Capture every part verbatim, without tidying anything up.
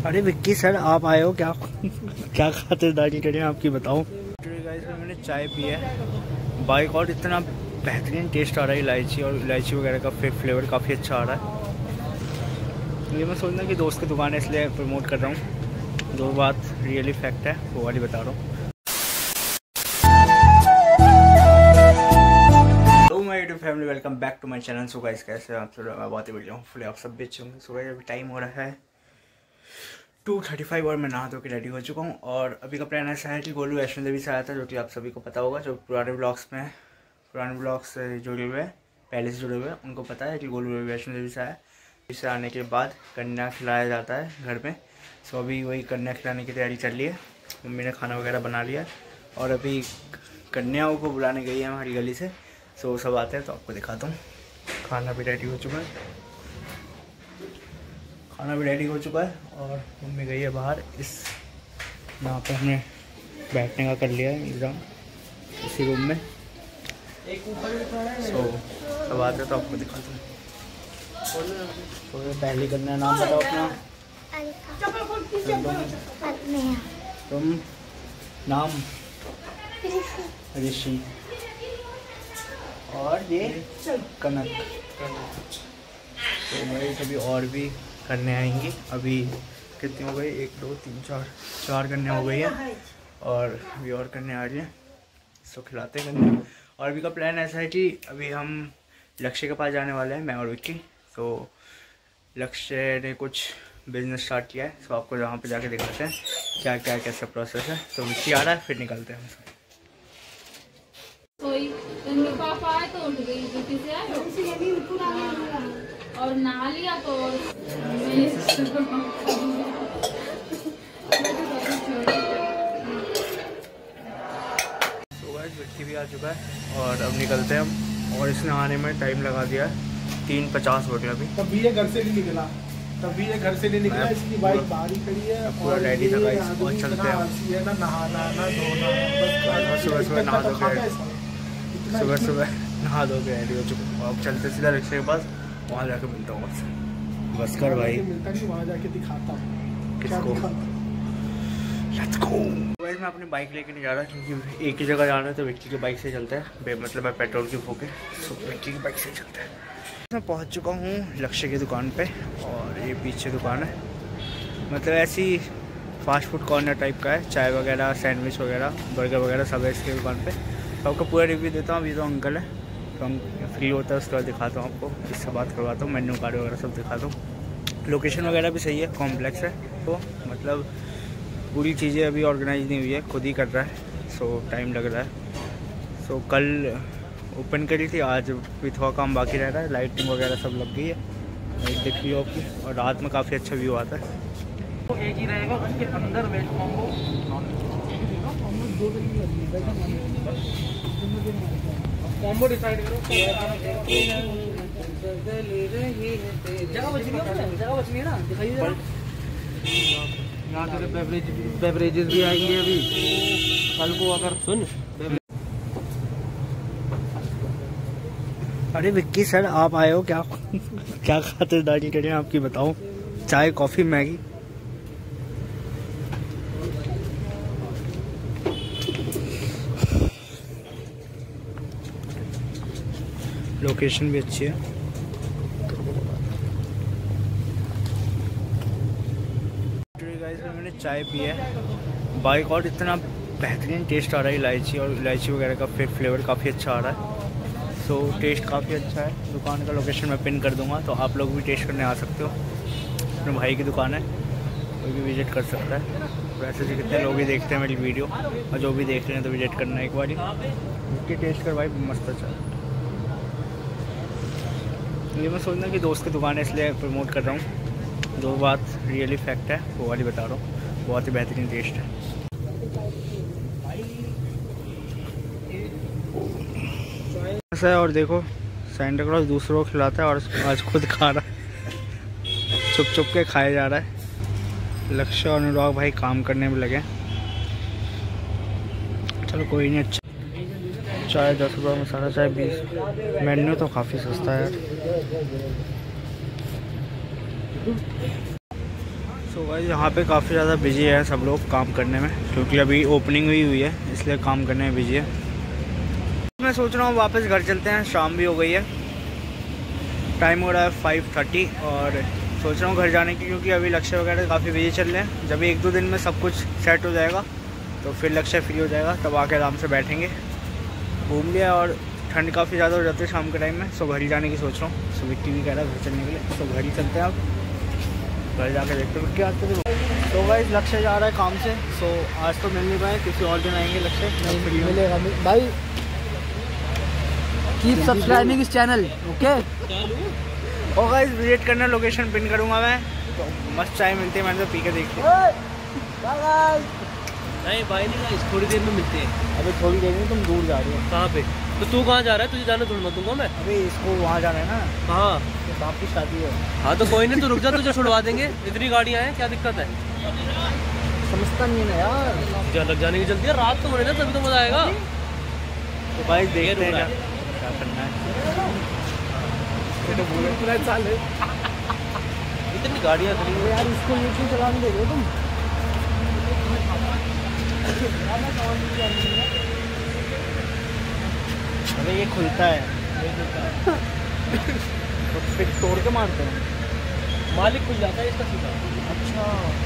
अरे विक्की सर आप आए हो क्या? क्या खातिरदारी करें आपकी बताओ। गाइस मैंने चाय पी है बाइक और इतना बेहतरीन टेस्ट आ रहा है इलायची और इलायची वगैरह का फ्लेवर काफ़ी अच्छा आ रहा है। ये मैं सोचना कि दोस्त की दुकान है इसलिए प्रमोट कर रहा हूँ। जो बात रियली फैक्ट है वो वाली बता रहा हूँ। YouTube family welcome back to my channel. So guys कैसे आप सब? बात ही बढ़िया हूँ फुल आप सब बेच होंगे। सो गाइस अभी टाइम हो रहा है टू थर्टी फाइव और मैं नहा धो के रेडी हो चुका हूँ। और अभी का प्लान ऐसा है कि गोलू वैष्णो देवी से आया था, जो कि आप सभी को पता होगा। जो पुराने ब्लॉग्स में पुराने ब्लॉग्स से जुड़े हुए हैं, पहले से जुड़े हुए हैं, उनको पता है कि गोलू वैष्णो देवी से आया। इससे आने के बाद कन्या खिलाया जाता है घर में। सो अभी वही कन्या खिलाने की तैयारी चल रही है। मम्मी ने खाना वगैरह बना लिया और अभी कन्याओं को बुलाने गई है हमारी गली से। सो सब आते हैं तो आपको दिखाता हूँ। खाना भी रेडी हो चुका है खाना भी रेडी हो चुका है और मम्मी गई है बाहर। इस यहाँ पे हमने बैठने का कर लिया है इंतजाम इसी रूम में। सो सब आते हैं तो आपको दिखाता हूँ। तो पहले करना नाम बताओ अपना। तुम नाम? ऋषि। और ये कनक। तो मेरे सभी और भी करने आएंगी। अभी कितनी हो गई? एक दो तीन चार चार करने हो गई है और अभी और करने आ रही है। सो खिलाते हैं। और अभी का प्लान ऐसा है कि अभी हम लक्ष्य के पास जाने वाले हैं, मैं और विक्की। तो लक्ष्य ने कुछ बिजनेस स्टार्ट किया है। सो आपको वहाँ पे जाके दिखाते हैं क्या क्या कैसा प्रोसेस है। तो विक्की आ रहा है, फिर निकलते हैं हम सब। पापा आए तो उठ गई ड्यूटी से आए और नहा लिया तो व्यक्ति भी आ चुका है और अब निकलते हैं हम। और इसने आने में टाइम लगा दिया है तीन पचास हो गया अभी। तभी ये घर से नहीं निकला तभी ये घर से नहीं निकला इसकी बाइक बाहर ही खड़ी है। पूरा रेडी था गाइस और चलते हैं। ना नहाना ना धोना, बस सुबह सुबह नहा धो के सुबह सुबह नहा धो के रेडी हो चुका हूँ। अब चलते सीधा रिक्शे के पास, वहाँ जाके मिलता हूँ आपसे। बस कर भाई, मिलता नहीं, वहाँ जाके दिखाता हूँ किसको। Let's go. गाइस मैं अपनी बाइक लेके नहीं जा रहा क्योंकि एक ही जगह जाना है। तो विक्की की बाइक से चलते हैं। बे मतलब मैं पेट्रोल की फूके तो विक्की की बाइक से चलते हैं। मैं पहुंच चुका हूँ लक्ष्य की दुकान पे और ये पीछे दुकान है। मतलब ऐसी फास्ट फूड कॉर्नर टाइप का है। चाय वगैरह, सैंडविच वगैरह, बर्गर वगैरह सब है इसकी दुकान पे। तो आपको पूरा रिव्यू देता हूँ। अभी तो अंकल है तो हम फ्री होता है उसके बाद दिखाता हूँ आपको। इससे बात करवाता हूँ, मेन्यू कार्ड वगैरह सब दिखाता हूँ। लोकेशन वगैरह भी सही है, कॉम्प्लेक्स है। तो मतलब पूरी चीज़ें अभी ऑर्गेनाइज नहीं हुई है, खुद ही कर रहा है। सो टाइम लग रहा है। सो कल ओपन करी थी, आज भी थोड़ा काम बाकी रह रहा है। लाइटिंग वगैरह सब लग गई है, लाइट दिख रही है आपकी। और रात में काफ़ी अच्छा व्यू आता है। तो एक ही रहेगा उसके अंदर वेज कॉम्बो कॉम्बो डिसाइड करो। जगह बच रही है जगह बच रही है ना, दिखाइए जरा। यहाँ तेरे बेवरेज बेवरेजेस भी आएंगे अभी कल को। अगर सुन अरे विक्की सर आप आए हो क्या? क्या खातिरदारी करें आपकी बताओ। चाय, कॉफ़ी, मैगी। लोकेशन भी अच्छी है। गाइस मैंने चाय पी है बाइक और इतना बेहतरीन टेस्ट आ रहा है इलायची और इलायची वगैरह का फ्लेवर काफ़ी अच्छा आ रहा है। सो टेस्ट काफ़ी अच्छा है। दुकान का लोकेशन मैं पिन कर दूंगा तो आप लोग भी टेस्ट करने आ सकते हो। अपने भाई की दुकान है, कोई भी विजिट कर सकता है। वैसे भी कितने लोग ही देखते हैं मेरी वीडियो, और जो भी देख रहे हैं तो विजिट करना एक बार ही। टेस्ट कर भाई मस्त अच्छा। ये मैं सोचना कि दोस्त की दुकान है इसलिए प्रमोट कर रहा हूँ। जो बात रियली फैक्ट है वो वाली बता रहा हूँ। बहुत ही बेहतरीन टेस्ट है। ऐसा है और देखो सैंटा क्लॉज दूसरों को खिलाता है और आज खुद खा रहा है। चुप चुप के खाया जा रहा है। लक्ष्य और अनुराग भाई काम करने में लगे। चलो कोई नहीं। अच्छा चाय दस रुपये, मसाला चाय बीस। मेन्यू तो काफ़ी सस्ता है यार। सो भाई यहाँ पे काफ़ी ज़्यादा बिजी है सब लोग काम करने में, क्योंकि अभी ओपनिंग हुई हुई है इसलिए काम करने में बिजी है। मैं सोच रहा हूँ वापस घर चलते हैं, शाम भी हो गई है, टाइम हो रहा है फाइव थर्टी और सोच रहा हूँ घर जाने की, क्योंकि अभी लक्ष्य वगैरह काफ़ी बिजी चल रहे हैं। जब एक दो दिन में सब कुछ सेट हो जाएगा तो फिर लक्ष्य फ्री हो जाएगा, तब आके आराम से बैठेंगे। घूम लिया और ठंड काफ़ी ज़्यादा हो जाती है शाम के टाइम में, सो घर ही जाने की सोच रहा हूँ। सो विक्की भी कह रहा है घर चलने के लिए, तो घर ही चलते हैं। आप घर जाके देखते हैं क्या आते थे। तो भाई लक्ष्य जा रहा है काम से, सो आज तो मिल नहीं पाए, किसी और दिन आएंगे लक्ष्य। नहीं मिलेगा भाई। कीप सब्सक्राइबिंग इस चैनल, ओके। और गाइस विजिट करना, लोकेशन पिन करूँगा मैं। तो मस्त चाय मिलती है, मैंने तो पी के देखी। नहीं भाई नहीं गाइस, थोड़ी देर में मिलते हैं। अबे थोड़ी देर में, तुम दूर जा रही हो। कहाँ पे? तो तू कहाँ जा रहा है? तुझे जाना थोड़ा दूंगा मैं। अबे इसको वहाँ जाना है ना। हाँ तो बाप की शादी है। हाँ तो कोई नहीं, तू रुक जा, तुझे छुड़वा देंगे। इतनी गाड़ियाँ हैं, क्या दिक्कत है? समझता नहीं है ना यार। तुझे लग जाने की जल्दी है, रात तो होने ना, तभी तो मजा आएगा। तो भाई देखते हैं क्या करना है। तो बोले पूरा साल है, इतनी गाड़ियाँ खड़ी हैं यार। इसको ये क्यों चलाने दे रहे हो तुम? अरे ये खुलता है, तो फिर तोड़ के मारते हैं। मालिक खुल जाता है इसका सीधा। अच्छा।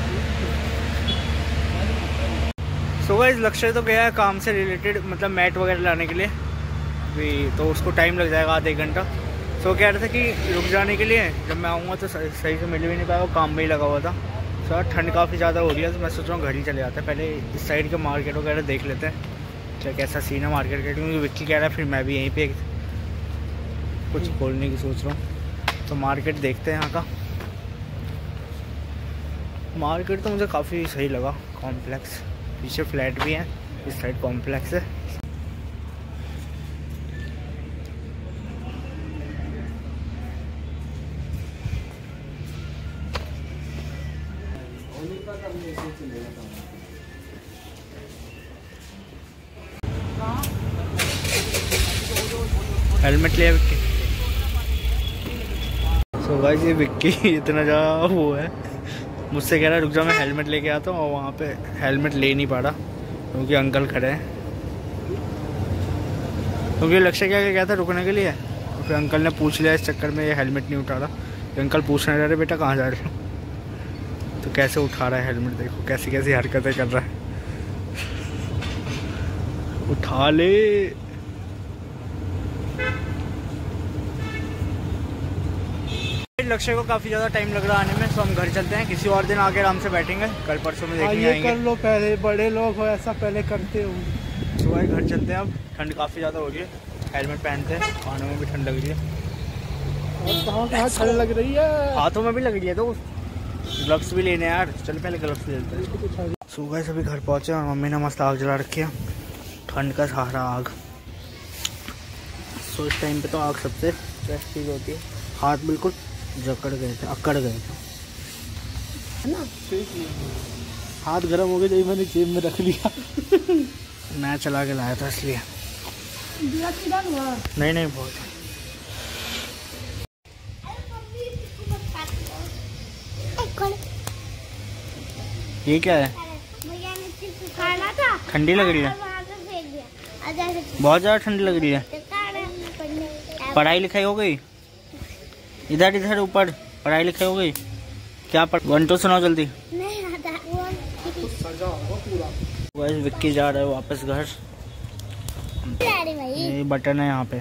सो गाइस लक्ष्य तो गया है काम से रिलेटेड, मतलब मैट वगैरह लाने के लिए भी, तो उसको टाइम लग जाएगा आधा एक घंटा। सो कह रहे थे कि रुक जाने के लिए, जब मैं आऊँगा तो सही से मिल भी नहीं पाएगा, काम में ही लगा हुआ था। सर ठंड काफ़ी ज़्यादा हो रही है, तो मैं सोच रहा हूँ घर ही चले जाते हैं। पहले इस साइड के मार्केट वगैरह देख लेते हैं क्या कैसा सीन है मार्केट का, क्योंकि विक्की कह रहा है फिर मैं भी यहीं पे कुछ खोलने की सोच रहा हूँ। तो मार्केट देखते हैं यहाँ का। मार्केट तो मुझे काफ़ी सही लगा, कॉम्प्लेक्स, पीछे फ्लैट भी है, इस साइड कॉम्प्लेक्स है। हेलमेट लिया विक्की। सो गाइस ये विक्की इतना ज़्यादा वो है, मुझसे कह रहा है रुक जाओ मैं हेलमेट लेके आता हूँ, और वहाँ पे हेलमेट ले नहीं पा रहा क्योंकि अंकल खड़े हैं। क्योंकि लक्ष्य क्या गया था रुकने के लिए, तो फिर अंकल ने पूछ लिया, इस चक्कर में ये हेलमेट नहीं उठा रहा। तो अंकल पूछने रहे बेटा कहाँ जा रहे हो, तो कैसे उठा रहा है हेलमेट, देखो कैसी कैसी हरकतें कर रहा है। उठा ले। लक्ष्य को काफ़ी ज़्यादा टाइम लग रहा है आने में, तो हम घर चलते हैं, किसी और दिन आके आराम से बैठेंगे, कल परसों में देखने आएंगे। कर लो पहले, बड़े लोग हो ऐसा पहले करते हो। सुबह तो घर चलते हैं, अब ठंड काफ़ी ज़्यादा हो रही है, हेलमेट पहनते हैं, कानों में भी ठंड लग रही है। कहाँ कहाँ ठंड लग रही है? हाथों में भी लग रही है, तो ग्लव्स भी लेने यार, चल पहले ग्लव्स ले लेते हैं। सुबह सभी घर पहुँचे और मम्मी ने मस्त आग जला रखी है, ठंड का सहारा आग। सो इस टाइम पे तो आग सबसे बेस्ट चीज़ होती है। हाथ बिल्कुल जकड़ गए थे, अकड़ गए थे, है ना? हाथ गर्म हो गए, तो मैंने जेब में रख लिया। मैं चला के लाया था इसलिए। नहीं नहीं बहुत। ये क्या है? ठंडी लग रही है, बहुत ज़्यादा ठंडी लग रही है। पढ़ाई लिखाई हो गई? इधर इधर ऊपर पढ़ाई लिखाई हो गई क्या? पढ़ वन टू सुनाओ जल्दी। वैसे विक्की जा रहा है वापस घर। ये बटन है यहाँ पे।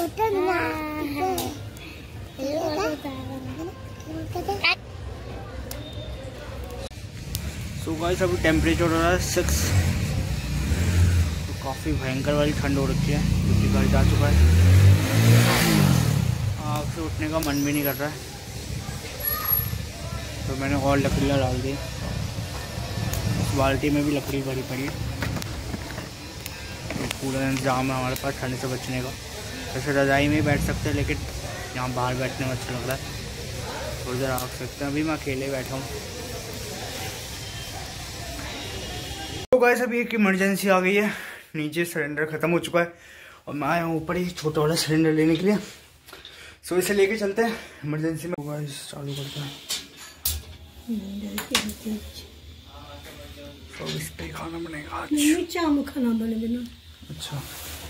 सो गाइस अभी टेम्परेचर हो रहा है सिक्स, तो काफ़ी भयंकर वाली ठंड हो रखी है, क्योंकि घर जा चुका है। आग से उठने का मन भी नहीं कर रहा है, तो मैंने और लकड़ियाँ डाल दी। उस बाल्टी में भी लकड़ी भरी पड़ी है, तो पूरा इंतजाम है हमारे पास ठंड से बचने का। वैसे रज़ाई में ही बैठ सकते हैं, लेकिन यहाँ बाहर बैठने में अच्छा लग रहा है, थोड़ी देर आग सकते हैं। अभी मैं अकेले बैठा हूँ। तो गाइस अभी एक इमरजेंसी आ गई है, नीचे सिलेंडर ख़त्म हो चुका है और मैं आया हूँ ऊपर ही छोटा वाला सिलेंडर लेने के लिए। सो इसे लेके चलते हैं इमरजेंसी में। गाइस चालू करते हैं। तो इस पे खाना बनेगा आज। नहीं चाम खाना बने बिना। अच्छा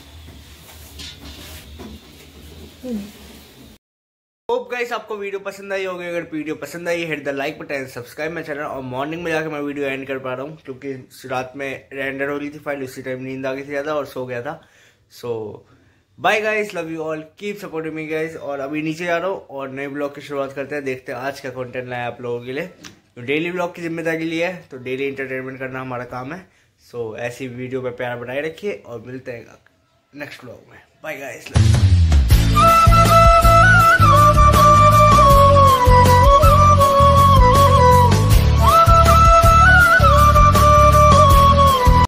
होप गाइस आपको वीडियो पसंद आई होगी। अगर वीडियो पसंद आई hit the like button, subscribe my channel. और मॉर्निंग में जाकर मैं वीडियो एंड कर पा रहा हूँ क्योंकि रात में रेंडर हो रही थी फाइल, उसी टाइम नींद आ गई थी ज़्यादा और सो गया था। So bye guys, love you all, keep supporting me guys. और अभी नीचे जा रहा हूँ और नए ब्लॉग की शुरुआत करते हैं। देखते हैं आज का कंटेंट लाया आप लोगों के लिए। तो डेली ब्लॉग की जिम्मेदारी ली है तो डेली इंटरटेनमेंट करना हमारा काम है। सो ऐसी वीडियो पे प्यार बनाए रखिए और मिलते हैं नेक्स्ट ब्लॉग में। Bye guys.